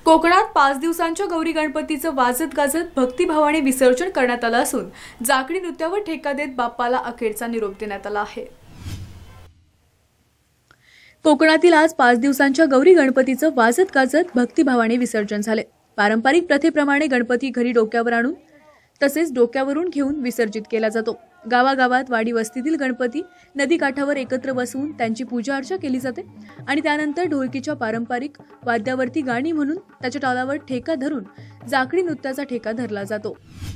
कोकणात 5 दिवसांच्या गौरी गणपतीचं वाजत गाजत भक्तिभावाने विसर्जन करण्यात आलं असून जाकडी नृत्यावर ठेका देत बाप्पाला अखेरचा निरोप देण्यात आला आहे। कोकणातील आज 5 दिवसांच्या गौरी गणपतीचं वाजत गाजत भक्तिभावाने विसर्जन झाले। पारंपरिक प्रथेप्रमाणे गणपती घरी डोक्यावर आणून तसेच डोक्यावरून घेऊन विसर्जित केला जातो। गावागावात वाडी वस्तीतील गणपती नदी काठावर एकत्र बसवून त्यांची पूजा अर्चा केली जाते आणि त्यानंतर ढोलकीच्या पारंपरिक वाद्यावरती गाणी म्हणून त्याच्या तालावर ठेका धरून जाकडी नृत्याचा ठेका धरला जातो।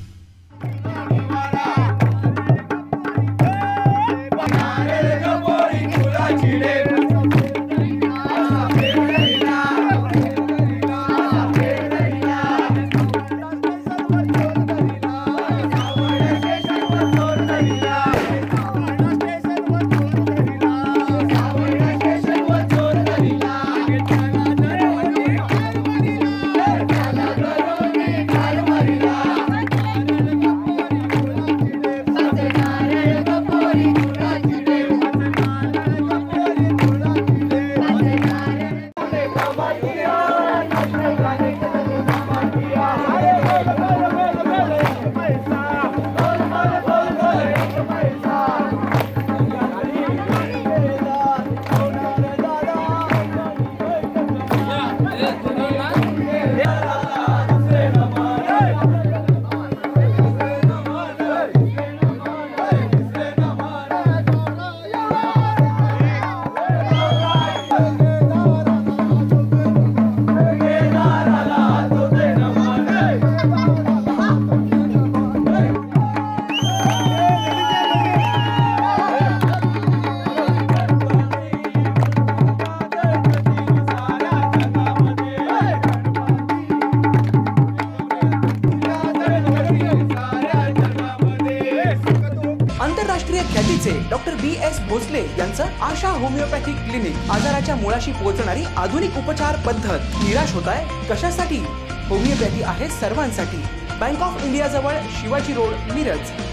आंतरराष्ट्रीय ख्यातीचे डॉक्टर BS भोसले यांचं आशा होमिओपॅथिक क्लिनिक आजाराच्या मुळाशी पोहोचणारी आधुनिक उपचार पद्धत। निराश होताय कशासाठी? होमिओपॅथी आहे सर्वांसाठी। बँक ऑफ इंडिया जवळ शिवाजी रोड, मिरज।